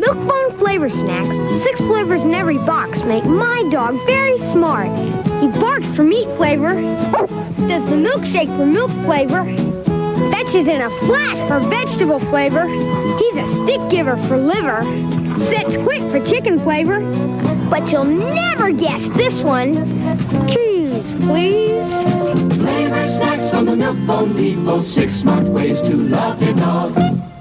Milk-Bone flavor snacks, 6 flavors in every box, make my dog very smart. He barks for meat flavor, does the milkshake for milk flavor, fetches in a flash for vegetable flavor, he's a stick giver for liver, sits quick for chicken flavor, but you'll never guess this one. Cheese, please. Flavor snacks from the Milk-Bone people, 6 smart ways to love your dog.